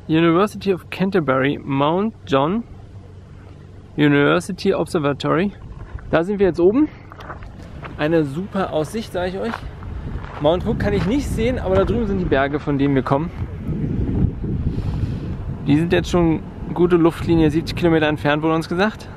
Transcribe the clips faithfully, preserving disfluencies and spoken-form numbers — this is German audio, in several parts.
University of Canterbury, Mount John University Observatory. Da sind wir jetzt oben. Eine super Aussicht, sage ich euch. Mount Hook kann ich nicht sehen, aber da drüben sind die Berge, von denen wir kommen. Die sind jetzt schon gute Luftlinie, siebzig Kilometer entfernt, wurde uns gesagt.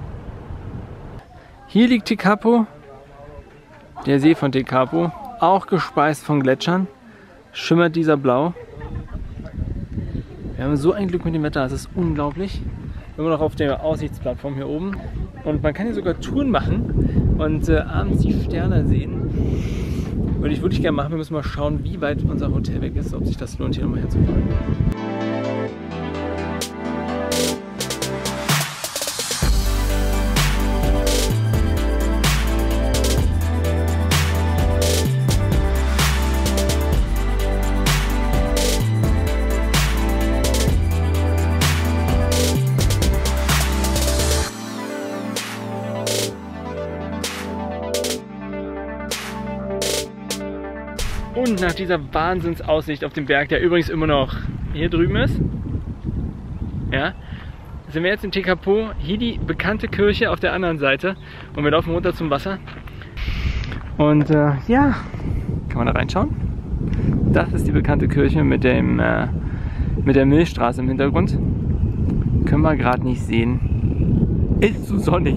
Hier liegt Tekapo, der See von Tekapo, auch gespeist von Gletschern. Schimmert dieser blau. Wir haben so ein Glück mit dem Wetter, das ist unglaublich. Immer noch auf der Aussichtsplattform hier oben. Und man kann hier sogar Touren machen und äh, abends die Sterne sehen. Würde ich wirklich gerne machen. Wir müssen mal schauen, wie weit unser Hotel weg ist, ob sich das lohnt, hier nochmal hinzufahren. Und nach dieser Wahnsinnsaussicht auf den Berg, der übrigens immer noch hier drüben ist, ja, sind wir jetzt in Tekapo, hier die bekannte Kirche auf der anderen Seite und wir laufen runter zum Wasser. Und äh, ja, kann man da reinschauen? Das ist die bekannte Kirche mit, dem, äh, mit der Milchstraße im Hintergrund. Können wir gerade nicht sehen. Ist zu sonnig.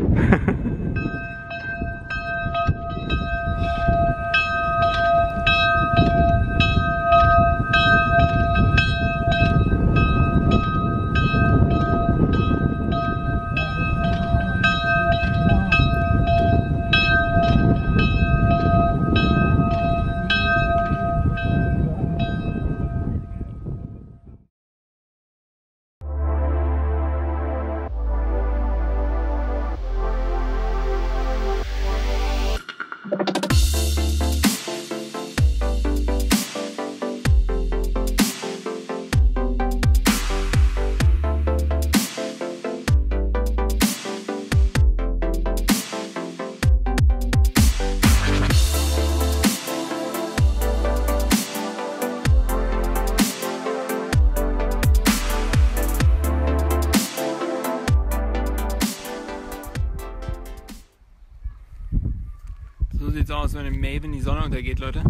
So sieht es aus, wenn im Maven die Sonne untergeht, Leute.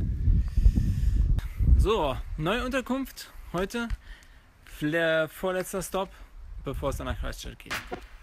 So, neue Unterkunft heute. Vorletzter Stop, bevor es dann nach Christchurch geht.